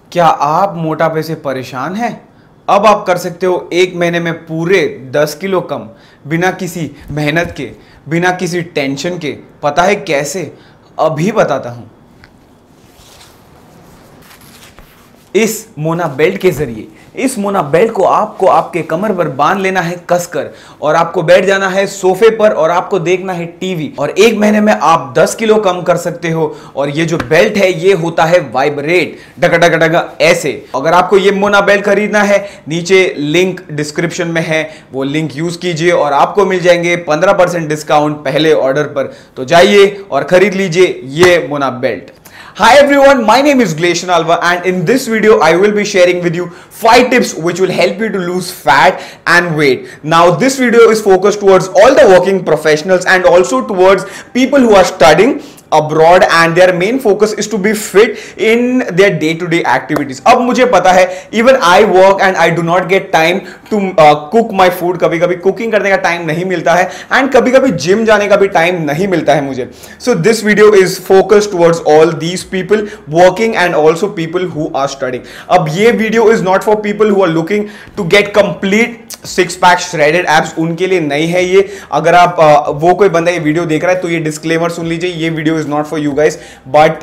क्या आप मोटापे से परेशान हैं? अब आप कर सकते हो 1 महीने में पूरे 10 किलो कम, बिना किसी मेहनत के, बिना किसी टेंशन के। पता है कैसे? अभी बताता हूं। इस मोना बेल्ट के जरिए, इस मोना बेल्ट को आपको आपके कमर पर बांध लेना है कसकर, और आपको बैठ जाना है सोफे पर और आपको देखना है टीवी, और 1 महीने में आप 10 किलो कम कर सकते हो। और ये जो बेल्ट है ये होता है वाइब्रेट, डगा डगा डगा ऐसे। अगर आपको ये मोना बेल्ट खरीदना है, नीचे लिंक डिस्क्रिप्शन में है, वो लिंक यूज कीजिए और आपको मिल जाएंगे 15% डिस्काउंट पहले ऑर्डर पर। तो जाइए और खरीद लीजिए ये मोना belt. Hi everyone, my name is Glacian Alva, and in this video I will be sharing with you 5 tips which will help you to lose fat and weight. Now this video is focused towards all the working professionals and also towards people who are studying abroad and their main focus is to be fit in their day-to-day activities. अब मुझे पता है even I work and I do not get time to cook my food. कभी कभी cooking करने का time नहीं मिलता है and कभी कभी जिम जाने का भी टाइम नहीं मिलता है मुझे. So this video is focused towards all these people working and also people who are studying. अब ये video is not for people who are looking to get complete six pack shredded abs, उनके लिए नहीं है ये. अगर आप वो कोई बंदा ये वीडियो देख रहा है तो ये डिस्क्लेमर सुन लीजिए, ये video is not for you guys, but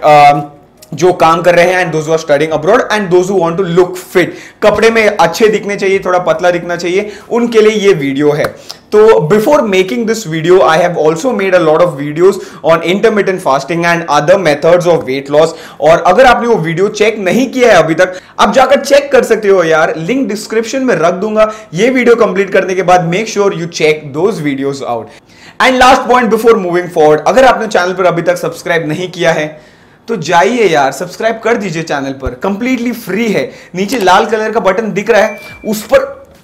जो काम कर रहे हैं and those who are studying abroad and those who want to look fit, कपड़े में अच्छे दिखने चाहिए, थोड़ा पतला दिखना चाहिए, उनके लिए ये वीडियो है. तो before making this video I have also made a lot of videos on intermittent fasting and other methods of weight loss. और अगर आपने वो वीडियो चेक नहीं किया है अभी तक, आप जाकर चेक कर सकते हो यार, लिंक डिस्क्रिप्शन में रख दूंगा. ये वीडियो कंप्लीट करने के बाद make sure you check those videos out. And last point before moving forward, अगर आपने चैनल पर अभी तक सब्सक्राइब नहीं किया है तो जाइए यार, सब्सक्राइब कर दीजिए चैनल पर, कंप्लीटली फ्री है. नीचे लाल कलर का बटन दिख रहा है, उस पर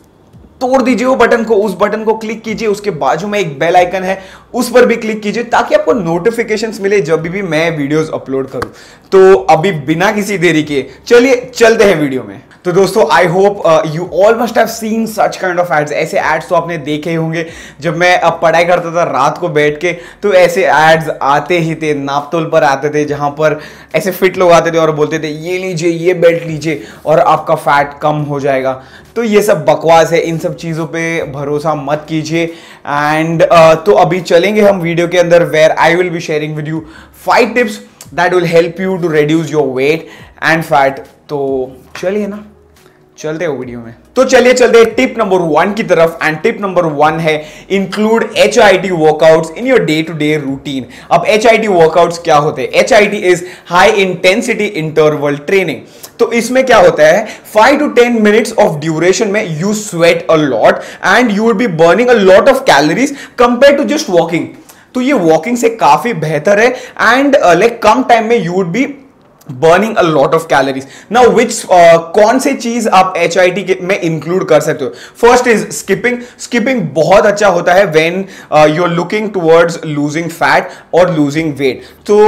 तोड़ दीजिए वो बटन को, उस बटन को क्लिक कीजिए. उसके बाजू में एक बेल आइकन है, उस पर भी क्लिक कीजिए ताकि आपको नोटिफिकेशंस मिले जब भी मैं वीडियोस अपलोड करूं. तो अभी बिना किसी देरी के चलिए चलते हैं वीडियो में. तो दोस्तों I hope you all must have seen such kind of ads. ऐसे एड्स तो आपने देखे ही होंगे. जब मैं अब पढ़ाई करता था रात को बैठ के, तो ऐसे एड्स आते ही थे, नापतोल पर आते थे, जहां पर ऐसे फिट लोग आते थे और बोलते थे ये लीजिए, ये बेल्ट लीजिए और आपका फैट कम हो जाएगा. तो ये सब बकवास है, इन सब चीज़ों पे भरोसा मत कीजिए. एंड तो अभी चलेंगे हम वीडियो के अंदर, where I will be sharing with you 5 tips that will help you to reduce your weight and fat. तो चलिए ना, चलते हो वीडियो में. तो चलिए चलते हैं टिप नंबर 1 की तरफ. एंड टिप नंबर 1 है include HIIT workouts in your day to day routine. अब HIIT वर्कआउट्स क्या होते हैं? HIIT is high intensity interval training. तो इसमें क्या होता है, 5 to 10 minutes ऑफ ड्यूरेशन में you sweat a lot and you will be burning a lot of calories compare to just walking. तो ये वॉकिंग से काफी बेहतर है एंड लाइक कम टाइम में you would be burning a lot of calories. Now which कौन से चीज आप HIIT में इंक्लूड कर सकते हो? First is skipping. स्किपिंग बहुत अच्छा होता है when you are looking towards losing fat और लूजिंग वेट.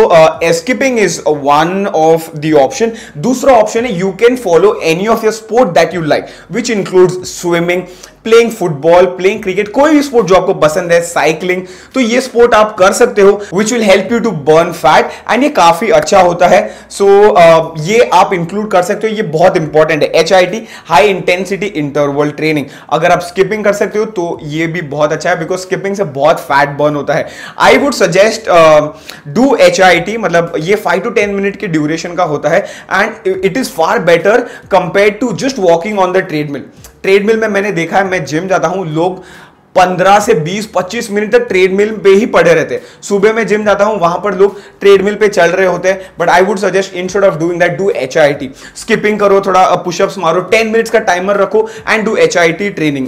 तो skipping is one of the option. दूसरा ऑप्शन है you can follow any of your sport that you like, which includes swimming, playing football, playing cricket, कोई भी sport जो आपको पसंद है, साइकिलिंग. तो ये स्पोर्ट आप कर सकते हो which will help you to burn fat and ये काफी अच्छा होता है. सो ये आप इंक्लूड कर सकते हो, ये बहुत इंपॉर्टेंट है. HIIT high intensity interval training. अगर आप स्किपिंग कर सकते हो तो ये भी बहुत अच्छा है, बिकॉज स्किपिंग से बहुत फैट बर्न होता है. I would suggest do HIIT, मतलब ये 5 to 10 मिनट की ड्यूरेशन का होता है and it is far better compare to just walking on the treadmill. Treadmill में मैंने देखा है, मैं जिम जाता हूं, लोग 15 से 20-25 मिनट तक ट्रेडमिल पे ही पड़े रहते हैं. सुबह में जिम जाता हूं, वहां पर लोग ट्रेडमिल पे चल रहे होते हैं. But I would suggest instead of doing that, do HIIT. Skipping करो, थोड़ा पुशअप्स मारो, 10 मिनट्स का टाइमर रखो and do HIIT training.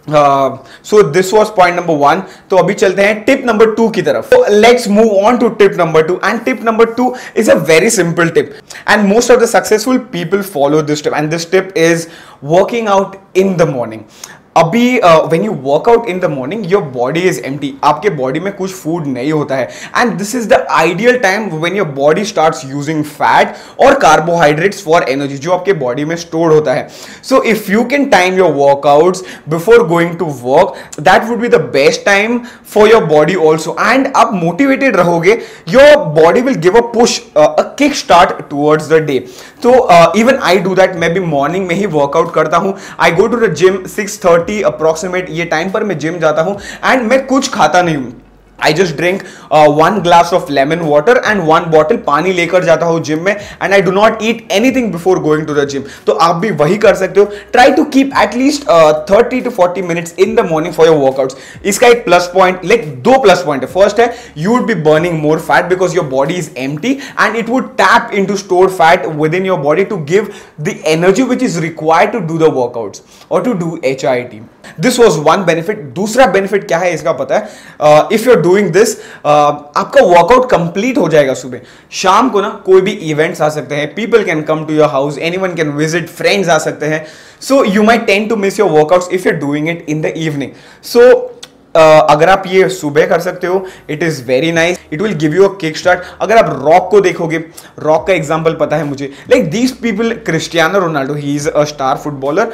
So this was point number 1. तो अभी चलते हैं टिप नंबर 2 की तरफ. So let's move on to tip number 2. And tip number 2 is a very simple tip. And most of the successful people follow this tip. And this tip is working out in the morning. अभी when you work out in the morning your body is empty, आपके body में कुछ food नहीं होता है, and this is the ideal time when your body starts using fat और carbohydrates for energy, जो आपके बॉडी में स्टोर्ड होता है. So if you can time your workouts before going to work, that would be the best time for your body also, and आप motivated रहोगे, your body will give a push, a kick start towards the day. तो even I do that, मैं भी morning में ही workout करता हूं. I go to the gym 6:30 approximate, ये टाइम पर मैं जिम जाता हूं, एंड मैं कुछ खाता नहीं हूं. I just drink 1 glass of lemon water and 1 bottle पानी लेकर जाता हूँ जिम में, and I do not eat anything before going to the gym. तो आप भी वही कर सकते हो. Try to keep at least 30 to 40 minutes in the morning for your workouts. इसका एक plus point, like 2 plus point है. फर्स्ट है, you would be burning more fat because your body is empty and it would tap into stored fat within your body to give the energy which is required to do the workouts or to do HIIT. This was one benefit. दूसरा benefit क्या है इसका पता है? If you're doing this, आपका workout complete हो जाएगा. सुबह शाम को ना कोई भी इवेंट्स आ सकते हैं, people can come to your house, anyone can visit, friends आ सकते हैं. So you might tend to miss your workouts if you are doing it in the evening. So अगर आप ये सुबह कर सकते हो, it is very nice, it will give you a kick start. अगर आप रॉक को देखोगे, रॉक का एग्जांपल पता है मुझे, like these people, Cristiano Ronaldo, he is a star footballer,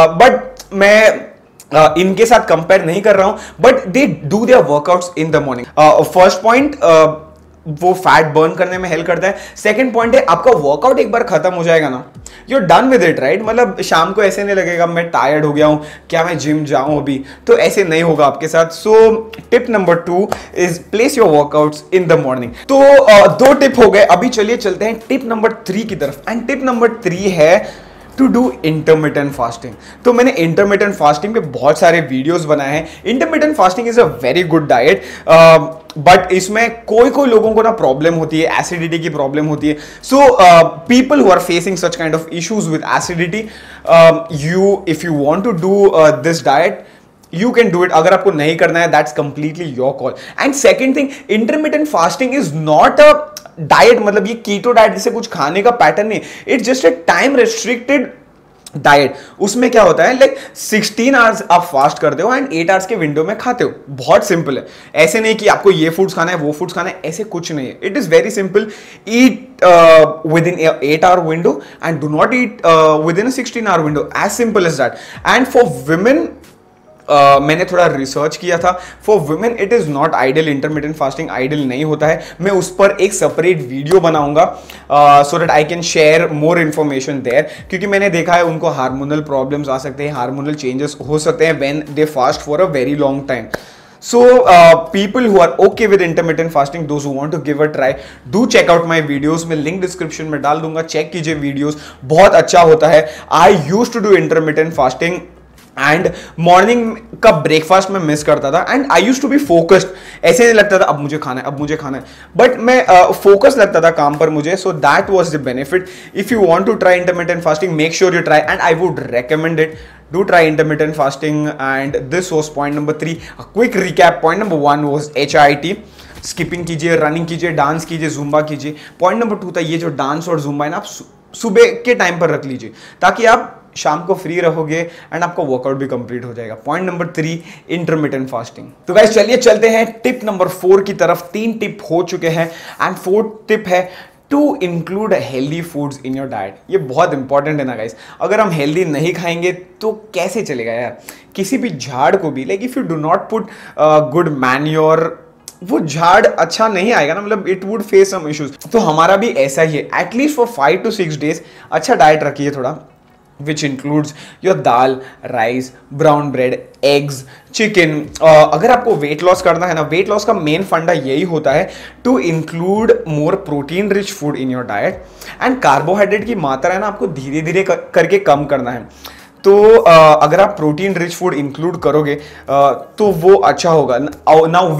but मैं इनके साथ कंपेयर नहीं कर रहा हूं, but they do their workouts in the morning. First point, वो फैट बर्न करने में हेल्प करता है. सेकंड पॉइंट है, आपका वर्कआउट एक बार खत्म हो जाएगा ना, you are done with it, right? मतलब शाम को ऐसे नहीं लगेगा मैं टायर्ड हो गया हूं, क्या मैं जिम जाऊं अभी, तो ऐसे नहीं होगा आपके साथ. So tip number 2 is place your workouts in the morning. तो 2 टिप हो गए. अभी चलिए चलते हैं टिप नंबर 3 की तरफ. एंड टिप नंबर 3 है टू डू इंटरमिटेंट फास्टिंग. तो मैंने इंटरमिटेंट फास्टिंग पे बहुत सारे वीडियोस बनाए हैं. Intermittent fasting is a very good diet, but इसमें कोई लोगों को ना प्रॉब्लम होती है, एसिडिटी की प्रॉब्लम होती है. So people who are facing such kind of issues with acidity, if you want to do this diet, you can do it. अगर आपको नहीं करना है, that's completely your call. And second thing, intermittent fasting is not a diet. मतलब ये keto diet जैसे कुछ खाने का पैटर्न नहीं, it's just a time restricted diet. उसमें क्या होता है, लाइक 16 आवर्स आप फास्ट करते हो एंड 8 आवर्स के विंडो में खाते हो. बहुत सिंपल है. ऐसे नहीं कि आपको ये फूड्स खाना है, वो फूड्स खाना है, ऐसे कुछ नहीं है. It is very simple. Eat within 8 hour window and do not eat within 16 hour window. As simple as that. And for women, मैंने थोड़ा रिसर्च किया था, for women it is not ideal. Intermittent fasting ideal नहीं होता है. मैं उस पर एक सेपरेट वीडियो बनाऊंगा so that I can share more information there, क्योंकि मैंने देखा है उनको हार्मोनल प्रॉब्लम्स आ सकते हैं, हार्मोनल चेंजेस हो सकते हैं when they fast for a very long time. So people who are okay with intermittent fasting, those who want to give a try, do check out my videos. मैं link description में डाल दूंगा, check कीजिए videos, बहुत अच्छा होता है. I used to do intermittent fasting and morning का ब्रेकफास्ट में मिस करता था, and I used to be focused. ऐसे नहीं लगता था अब मुझे खाना है, अब मुझे खाना है, बट मैं फोकस लगता था काम पर मुझे. So that was the benefit. If you want to try intermittent fasting, make sure you try, and I would recommend it. Do try intermittent fasting, and this was point number 3. A quick recap. Point number 1 was HIIT. Skipping कीजिए, running कीजिए, dance कीजिए, Zumba कीजिए. Point number 2 था ये जो dance और Zumba है ना, आप सुबह के टाइम पर रख लीजिए ताकि आप शाम को फ्री रहोगे एंड आपका वर्कआउट भी कंप्लीट हो जाएगा. Point number 3, intermittent fasting. तो गाइस चलिए चलते हैं टिप नंबर 4 की तरफ. 3 टिप हो चुके हैं एंड 4th टिप है to include healthy foods in your diet. ये बहुत इंपॉर्टेंट है ना गाइस. अगर हम हेल्दी नहीं खाएंगे तो कैसे चलेगा यार. किसी भी झाड़ को भी, like if you do not put good manure, वो झाड़ अच्छा नहीं आएगा ना, मतलब it would face some issues. तो हमारा भी ऐसा ही है. एटलीस्ट फॉर 5 to 6 days अच्छा डाइट रखिए थोड़ा, which includes your dal, rice, brown bread, eggs, chicken. अगर आपको वेट लॉस करना है ना, वेट लॉस का मेन फंडा यही होता है to include more protein rich food in your diet. And carbohydrate की मात्रा है ना आपको धीरे धीरे करके कम करना है. तो अगर आप प्रोटीन रिच फूड इंक्लूड करोगे तो वो अच्छा होगा. Now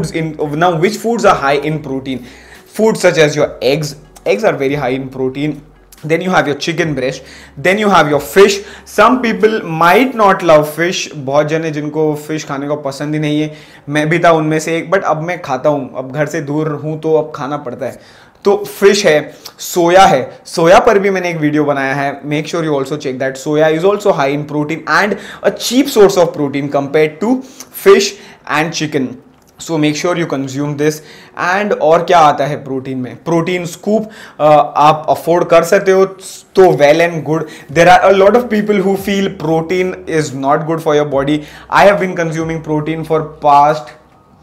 which foods are high in protein? Food such as your eggs are very high in protein. Then you have your chicken breast, then you have your fish. Some people might not love fish. बहुत जने जिनको fish खाने को पसंद ही नहीं है, मैं भी था उनमें से एक, बट अब मैं खाता हूँ. अब घर से दूर हूँ तो अब खाना पड़ता है. तो फिश है, सोया है, सोया पर भी मैंने एक वीडियो बनाया है, make sure you also check that. Soya is also high in protein and a cheap source of protein compare to fish and chicken. So make sure you consume this. And और क्या आता है protein में, protein scoop आप afford कर सकते हो तो well and good. There are a lot of people who feel protein is not good for your body. I have been consuming protein for past,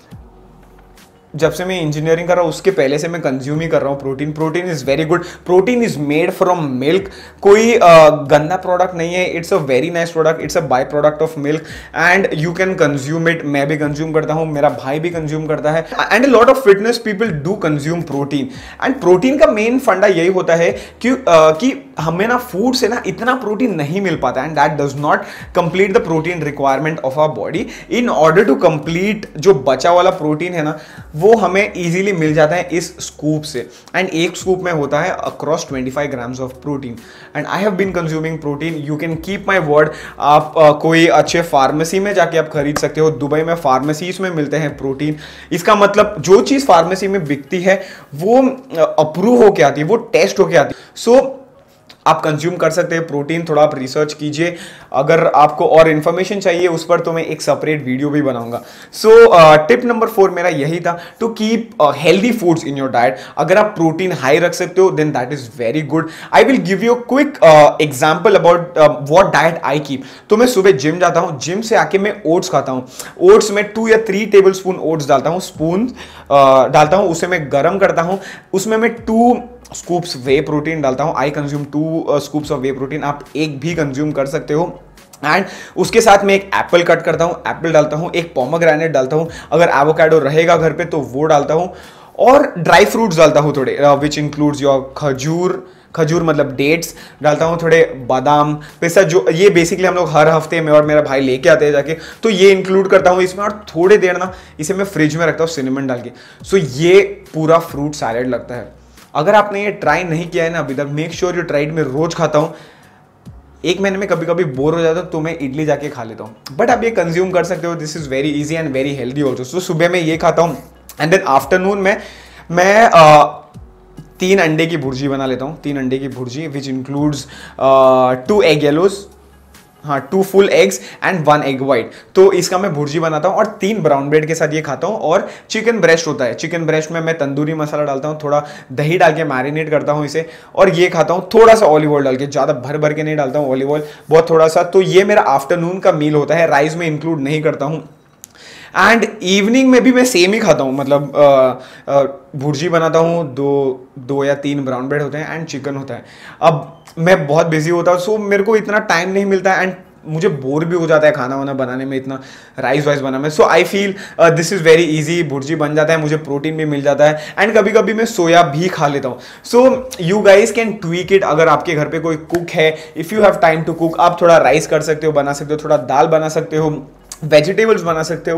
जब से मैं इंजीनियरिंग कर रहा हूँ उसके पहले से मैं कंज्यूम ही कर रहा हूँ protein. Protein is very good. Protein is made from milk. कोई गंदा प्रोडक्ट नहीं है. It's a very nice product. It's a by product of milk and you can consume it. मैं भी कंज्यूम करता हूँ, मेरा भाई भी कंज्यूम करता है and a lot of fitness people do consume protein. And protein का मेन फंडा यही होता है कि हमें ना फूड से ना इतना प्रोटीन नहीं मिल पाता and that does not complete the protein requirement of our body. In order to complete जो बचा वाला प्रोटीन है ना वो हमें इजीली मिल जाता है इस स्कूप से. एंड एक स्कूप में होता है across 25 grams of protein. And I have been consuming protein. You can keep my word. आप कोई अच्छे फार्मेसी में जाके आप खरीद सकते हो. दुबई में फार्मेसीज में मिलते हैं प्रोटीन. इसका मतलब जो चीज फार्मेसी में बिकती है वो अप्रूव होके आती है, वो टेस्ट होके आती है. सो आप कंज्यूम कर सकते हैं प्रोटीन. थोड़ा आप रिसर्च कीजिए. अगर आपको और इन्फॉर्मेशन चाहिए उस पर तो मैं एक सेपरेट वीडियो भी बनाऊंगा. सो टिप नंबर 4 मेरा यही था, to keep healthy foods in your diet. अगर आप प्रोटीन हाई रख सकते हो then that is very good. I will give you quick example about what diet I keep. तो मैं सुबह जिम जाता हूँ, जिम से आके मैं ओट्स खाता हूँ. ओट्स में 2 या 3 टेबल स्पून ओट्स डालता हूँ, स्पून डालता हूँ, उसे मैं गर्म करता हूँ, उसमें मैं 2 स्कूप्स वे प्रोटीन डालता हूं. I consume 2 scoops of whey protein. आप एक भी कंज्यूम कर सकते हो. एंड उसके साथ मैं एक एप्पल कट करता हूं, एप्पल डालता हूं, एक पोमोग्रेनेट डालता हूं, अगर एवोकाडो रहेगा घर पे तो वो डालता हूं, और ड्राई फ्रूट्स डालता हूं थोड़े, विच इंक्लूड्स योर खजूर मतलब डेट्स डालता हूँ, थोड़े बादाम पिस्ता, जो ये बेसिकली हम लोग हर हफ्ते में और मेरा भाई लेके आते हैं जाके, तो ये इंक्लूड करता हूँ इसमें. और थोड़े देर ना इसे मैं फ्रिज में रखता हूँ सिनेमन डाल के. सो ये पूरा फ्रूट सैलेड लगता है. अगर आपने ये ट्राई नहीं किया है ना अभी तक, मेक श्योर यू ट्राइड. मैं रोज खाता हूँ. एक महीने में कभी कभी बोर हो जाता हूँ तो मैं इडली जाके खा लेता हूँ, बट आप ये कंज्यूम कर सकते हो. This is very easy and very healthy also. So सुबह में ये खाता हूँ एंड देन आफ्टरनून में मैं 3 अंडे की भुर्जी बना लेता हूँ. 3 अंडे की bhurji which includes 2 egg yolks, हाँ 2 full eggs and 1 egg white. तो इसका मैं भुर्जी बनाता हूँ और 3 ब्राउन ब्रेड के साथ ये खाता हूँ. और चिकन ब्रेस्ट होता है, चिकन ब्रेस्ट में मैं तंदूरी मसाला डालता हूँ, थोड़ा दही डाल के मैरिनेट करता हूँ इसे, और ये खाता हूँ थोड़ा सा ऑलिव ऑयल डाल के. ज़्यादा भर भर के नहीं डालता हूँ ऑलिव ऑयल, बहुत थोड़ा सा. तो ये मेरा आफ्टरनून का मील होता है. राइस में इंक्लूड नहीं करता हूँ. एंड इवनिंग में भी मैं सेम ही खाता हूँ, मतलब भुर्जी बनाता हूँ, 2 या 3 ब्राउन ब्रेड होते हैं एंड चिकन होता है. अब मैं बहुत बिजी होता हूँ, सो मेरे को इतना टाइम नहीं मिलता है एंड मुझे बोर भी हो जाता है खाना वाना बनाने में, इतना राइस वाइस बनाने में. So I feel this is very easy. Bhurji बन जाता है, मुझे प्रोटीन भी मिल जाता है एंड कभी कभी मैं सोया भी खा लेता हूँ. So you guys can tweak it. अगर आपके घर पे कोई कुक है, if you have time to cook, आप थोड़ा राइस कर सकते हो, बना सकते हो, थोड़ा दाल बना सकते हो, वेजिटेबल्स बना सकते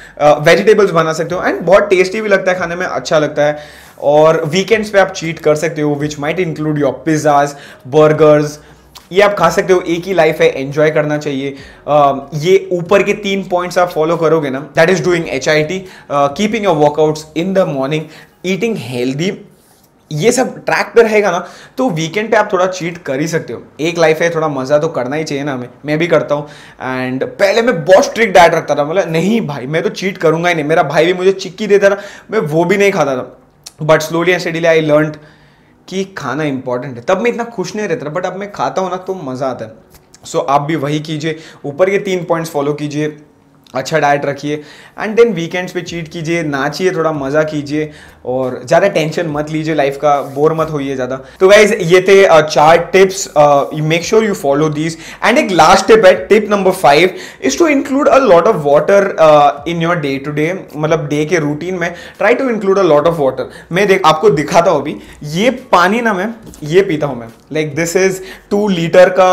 हो एंड बहुत टेस्टी भी लगता है, खाने में अच्छा लगता है. और वीकेंड्स पे आप चीट कर सकते हो, which might include your pizzas, burgers. ये आप खा सकते हो. एक ही लाइफ है, एंजॉय करना चाहिए. ये ऊपर के 3 पॉइंट्स आप फॉलो करोगे ना, that is doing HIIT, keeping your workouts in the morning, eating healthy, ये सब ट्रैक पे रहेगा ना तो वीकेंड पे आप थोड़ा चीट कर ही सकते हो. एक लाइफ है, थोड़ा मजा तो करना ही चाहिए ना हमें. मैं भी करता हूँ. एंड पहले मैं बहुत स्ट्रिक्ट डाइट रखता था, मतलब नहीं भाई मैं तो चीट करूंगा ही नहीं. मेरा भाई भी मुझे चिक्की देता था, मैं वो भी नहीं खाता था. But slowly and steadily I learned कि खाना इंपॉर्टेंट है. तब मैं इतना खुश नहीं रहता था, बट अब मैं खाता हूँ ना तो मज़ा आता है. सो आप भी वही कीजिए, ऊपर के 3 पॉइंट्स फॉलो कीजिए, अच्छा डाइट रखिए एंड देन वीकेंड्स पे चीट कीजिए, नाचिए, थोड़ा मजा कीजिए और ज़्यादा टेंशन मत लीजिए लाइफ का, बोर मत होइए ज़्यादा. तो गाइज ये थे 4 tips. You make sure you follow these. And एक लास्ट टिप है, tip number 5 is to include a lot of water in your day to day. मतलब डे के रूटीन में try to include a lot of water. मैं आपको दिखाता हूँ अभी. ये पानी ना मैं ये पीता हूँ मैं, लाइक दिस इज 2 लीटर का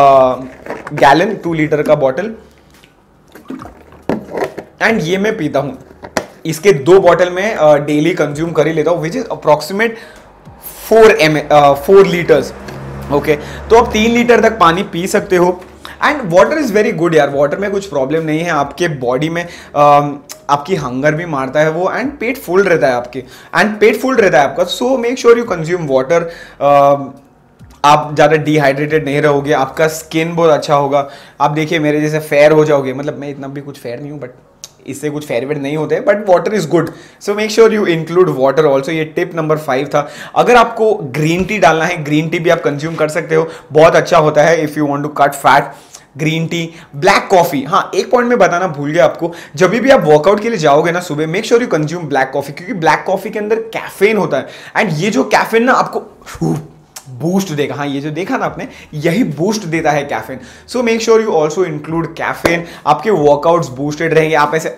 गैलन, 2 लीटर का बॉटल एंड ये मैं पीता हूँ. इसके 2 बॉटल में डेली कंज्यूम कर ही लेता हूँ, which is approximate 4 litres. Okay, तो आप 3 लीटर तक पानी पी सकते हो. And water is very good यार. वाटर में कुछ प्रॉब्लम नहीं है आपके बॉडी में. आपकी हंगर भी मारता है वो, एंड पेट फुल रहता है आपके, एंड पेट फुल रहता है आपका। So make sure you consume water. आप ज़्यादा डिहाइड्रेटेड नहीं रहोगे, आपका स्किन बहुत अच्छा होगा, आप देखिए मेरे जैसे फेयर हो जाओगे। मतलब मैं इतना भी कुछ फेयर नहीं हूँ, बट इससे कुछ फेयरवेट नहीं होते, but water is good. So make sure you include water also. ये टिप नंबर 5 था। अगर आपको ग्रीन टी डालना है, ग्रीन टी भी आप कंज्यूम कर सकते हो, बहुत अच्छा होता है if you want to cut fat. Green tea, black coffee. हाँ, एक पॉइंट में बताना भूल गया आपको, जब भी आप वर्कआउट के लिए जाओगे ना सुबह, make sure you consume black coffee, क्योंकि ब्लैक कॉफी के अंदर कैफीन होता है, एंड ये जो कैफीन ना आपको बूस्ट देगा। हाँ, ये जो देखा ना आपने, यही बूस्ट देता है caffeine. So make sure you also include caffeine. आपके वर्कआउट्स बूस्टेड रहेंगे। आप ऐसे,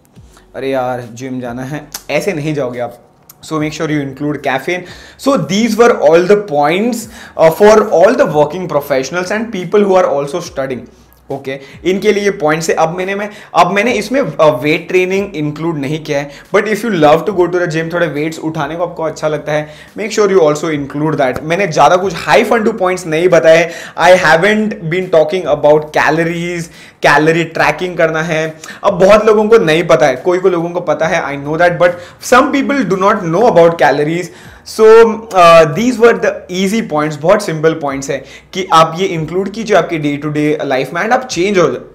अरे यार जिम जाना है, ऐसे नहीं जाओगे आप। So make sure you include caffeine. So these were all the points for all the working professionals and people who are also studying. Okay, इनके लिए पॉइंट्स है। अब मैंने इसमें वेट ट्रेनिंग इंक्लूड नहीं किया है, but if you love to go to the gym, थोड़े वेट्स उठाने को आपको अच्छा लगता है, make sure you also include that. मैंने ज़्यादा कुछ हाई फंडू पॉइंट्स नहीं बताए। I haven't been talking about calories, calorie tracking करना है। अब बहुत लोगों को नहीं पता है, कोई लोगों को पता है, I know that, but some people do not know about calories. So these were the easy points, बहुत सिंपल पॉइंट्स है कि आप ये इंक्लूड कीजिए आपके डे टू डे लाइफ में, एंड आप चेंज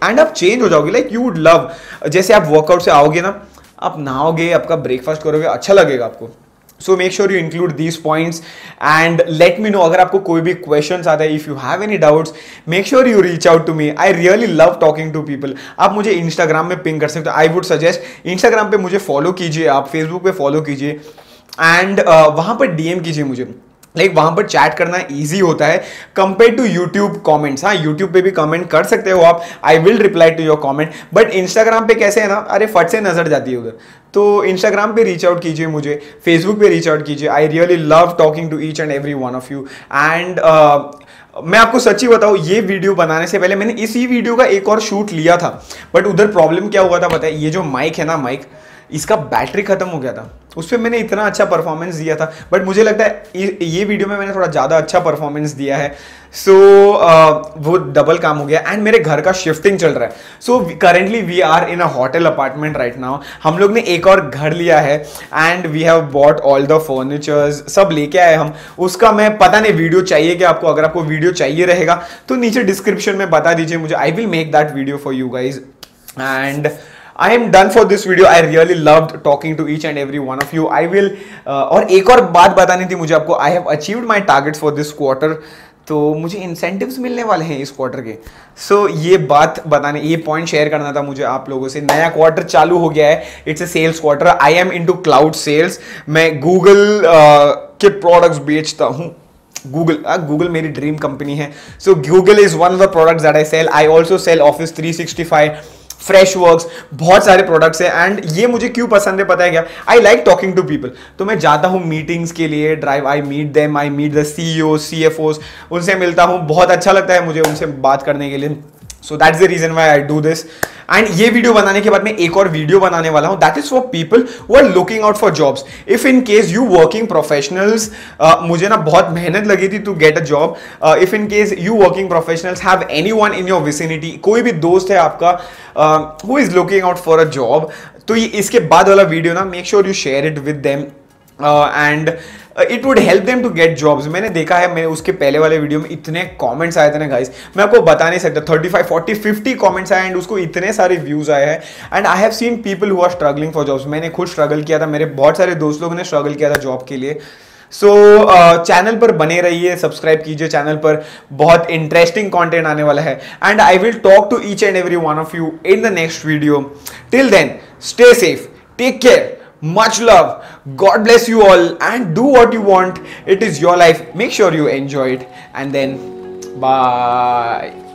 हो जाओगे। लाइक यू वुड लव, जैसे आप वर्कआउट से आओगे ना, आप नहाओगे, आपका ब्रेकफास्ट करोगे, अच्छा लगेगा आपको। So make sure you include these points and let me know अगर आपको कोई भी क्वेश्चन आता है। If you have any doubts, make sure you reach out to me. I really love talking to people. आप मुझे इंस्टाग्राम में ping कर सकते हो। आई वुड सजेस्ट इंस्टाग्राम पे मुझे फॉलो कीजिए, आप फेसबुक पे फॉलो कीजिए, एंड वहां पर डीएम कीजिए मुझे। लाइक वहां पर चैट करना इजी होता है कंपेयर टू यूट्यूब कमेंट्स। हाँ, यूट्यूब पे भी कमेंट कर सकते हो आप, I will reply to your comment, but Instagram पे कैसे है ना, अरे फट से नजर जाती है उधर। तो इंस्टाग्राम पे रीच आउट कीजिए मुझे, फेसबुक पे रीच आउट कीजिए। I really love talking to each and every one of you. And मैं आपको सच्ची बताऊं, ये वीडियो बनाने से पहले मैंने इसी वीडियो का एक और शूट लिया था, बट उधर प्रॉब्लम क्या हुआ था पता है? ये जो माइक है ना, माइक, इसका बैटरी खत्म हो गया था। उस पर मैंने इतना अच्छा परफॉर्मेंस दिया था, बट मुझे लगता है ये वीडियो में मैंने थोड़ा ज़्यादा अच्छा परफॉर्मेंस दिया है। सो वो डबल काम हो गया, एंड मेरे घर का शिफ्टिंग चल रहा है। So currently we are in a hotel apartment right now. हम लोग ने एक और घर लिया है, and we have bought all the furnitures, सब लेके आए हम। उसका मैं पता नहीं वीडियो चाहिए क्या आपको? अगर आपको वीडियो चाहिए रहेगा तो नीचे डिस्क्रिप्शन में बता दीजिए मुझे, I will make that video for you guys. And I am done for this video. I really loved talking to each and every one of you. I will और एक और बात बतानी थी मुझे आपको। I have achieved my targets for this quarter. तो मुझे इंसेंटिव्स मिलने वाले हैं इस क्वार्टर के। सो ये बात बताने, ये पॉइंट शेयर करना था मुझे आप लोगों से। नया क्वार्टर चालू हो गया है, it's a sales quarter. I am into cloud sales. मैं गूगल के प्रोडक्ट्स बेचता हूँ। गूगल मेरी ड्रीम कंपनी है। So Google is one of the products that I sell. I also sell office 365, Freshworks, बहुत सारे प्रोडक्ट्स हैं। एंड ये मुझे क्यों पसंद है पता है क्या? I like talking to people. तो मैं जाता हूँ मीटिंग्स के लिए, drive, I meet them, I meet the CEO, CFOs, उनसे मिलता हूँ। बहुत अच्छा लगता है मुझे उनसे बात करने के लिए। So that's the reason why I do this. And ये वीडियो बनाने के बाद मैं एक और वीडियो बनाने वाला हूं, that is for people who are looking out for jobs. If in case you working professionals, मुझे ना बहुत मेहनत लगी थी to get a job. If in case you working professionals have anyone in your vicinity, कोई भी दोस्त है आपका who is looking out for a job, तो ये इसके बाद वाला वीडियो ना, make sure you share it with them and it would help them to get jobs. मैंने देखा है, मैं उसके पहले वाले वीडियो में इतने कमेंट्स आए थे ना गाइस, मैं आपको बता नहीं सकता। 35, 40, 50 कमेंट्स आए एंड उसको इतने सारे व्यूज आए हैं। And I have seen people who are struggling for jobs. मैंने खुद स्ट्रगल किया था, मेरे बहुत सारे दोस्त लोगों ने स्ट्रगल किया था जॉब के लिए। सो चैनल पर बने रहिए, सब्सक्राइब कीजिए चैनल पर, बहुत इंटरेस्टिंग कंटेंट आने वाला है। And I will talk to each and every one of you in the next video. Till then, stay safe, take care, much love, God bless you all, and do what you want. It is your life. Make sure you enjoy it, and then bye.